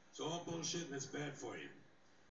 It's all bullshit and it's bad for you.